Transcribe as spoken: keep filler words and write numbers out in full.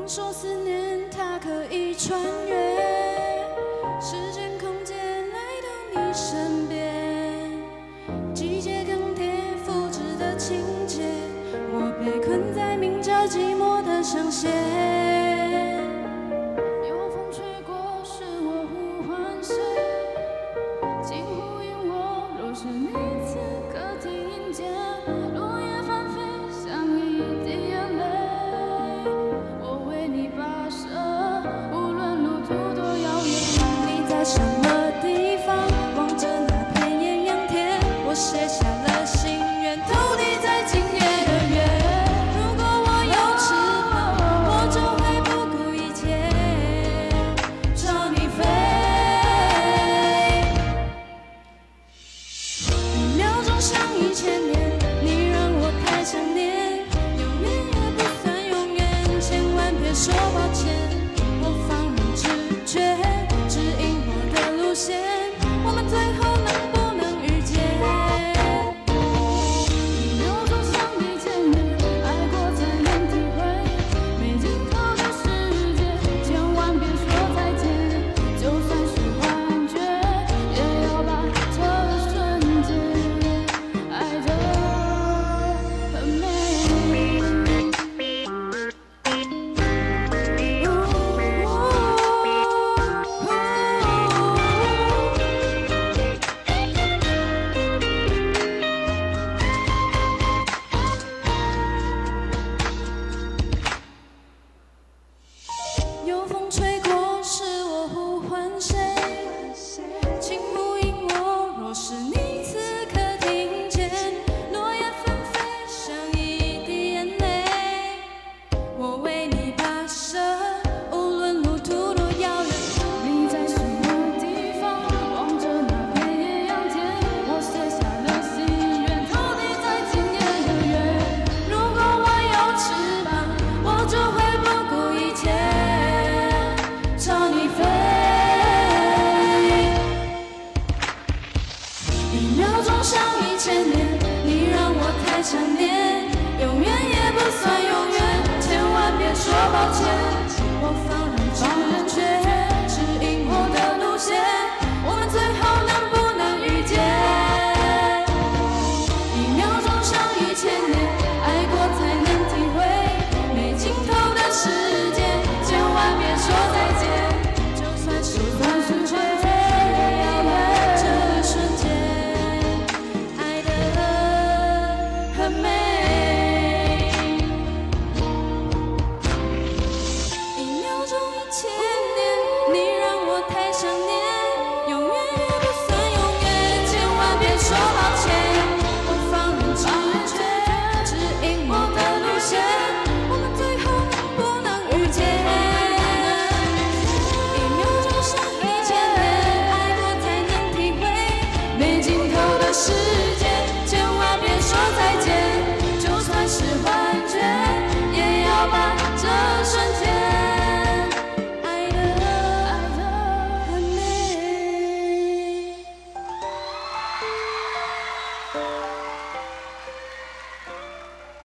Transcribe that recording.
说思念它可以穿越时间空间来到你身边，季节更迭复制的情节，我被困在鸣叫寂寞的上限。有风吹过，是我呼唤谁？请呼应我，若是你此刻听见，落叶翻飞，像一滴眼泪。 什么地方？望着那片艳阳天，我写下了心愿，投递在今夜的月。如果我有翅膀，我就会不顾一切朝你飞。一秒钟像一千年，你让我太想念，永远也不算永远，千万别说抱歉。我放任直觉。 我们最后能不能遇见？一秒钟像一千年，爱过才能体会没尽头的世界，千万别说再见，就算是幻觉，也要把这瞬间爱得很美。 有风吹过，是我呼唤谁？请呼应我，若是你此刻听见，落叶纷飞，像一滴眼泪。我为你跋涉，无论路途多遥远。你在什么地方？望着那片艳阳天，我写下了心愿，投递在今夜的月。如果我有翅膀，我就会不顾一切。 朝你飞，一秒钟像一千年，你让我太想念，永远也不算永远，千万别说抱歉，我放。